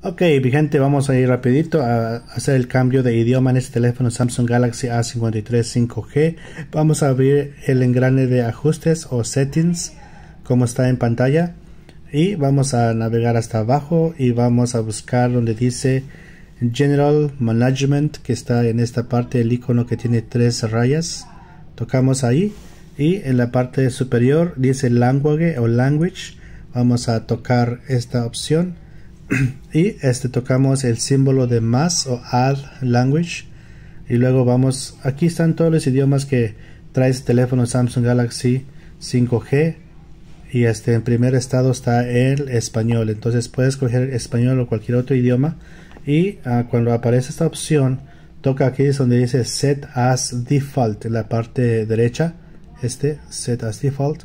Ok, mi gente, vamos a ir rapidito a hacer el cambio de idioma en este teléfono Samsung Galaxy A53 5G. Vamos a abrir el engrane de ajustes o settings como está en pantalla y vamos a navegar hasta abajo y vamos a buscar donde dice General Management, que está en esta parte, el icono que tiene 3 rayas. Tocamos ahí y en la parte superior dice Language o Language. Vamos a tocar esta opción y tocamos el símbolo de más o add language y luego vamos, aquí están todos los idiomas que trae este teléfono Samsung Galaxy 5G y en primer estado está el español. Entonces puedes escoger español o cualquier otro idioma y cuando aparece esta opción toca aquí, es donde dice set as default en la parte derecha, set as default,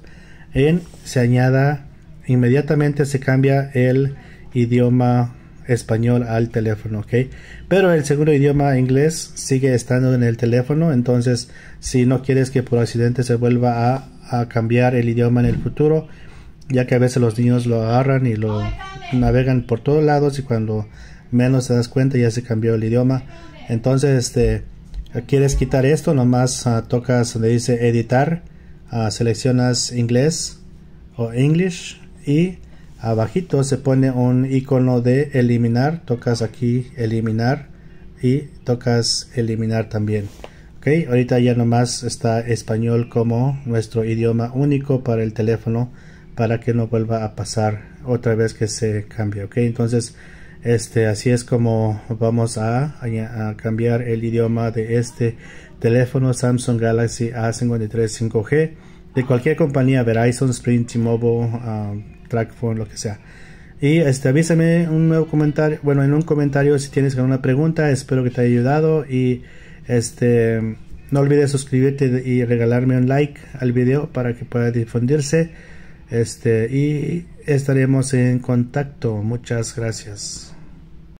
se añada inmediatamente, se cambia el idioma español al teléfono, ok, pero el segundo idioma inglés sigue estando en el teléfono. Entonces si no quieres que por accidente se vuelva a cambiar el idioma en el futuro, ya que a veces los niños lo agarran y lo navegan por todos lados y cuando menos te das cuenta ya se cambió el idioma. Entonces quieres quitar esto, nomás tocas donde dice editar, seleccionas inglés o English y abajito se pone un icono de eliminar, tocas aquí eliminar y tocas eliminar también. Ok, ahorita ya nomás está español como nuestro idioma único para el teléfono, para que no vuelva a pasar otra vez que se cambie. Ok, entonces así es como vamos a cambiar el idioma de este teléfono Samsung Galaxy A53 5G de cualquier compañía, Verizon, Sprint, T-Mobile, TracFone, lo que sea. Y avísame un nuevo comentario, bueno, en un comentario si tienes alguna pregunta. Espero que te haya ayudado y no olvides suscribirte y regalarme un like al video para que pueda difundirse. Y estaremos en contacto. Muchas gracias.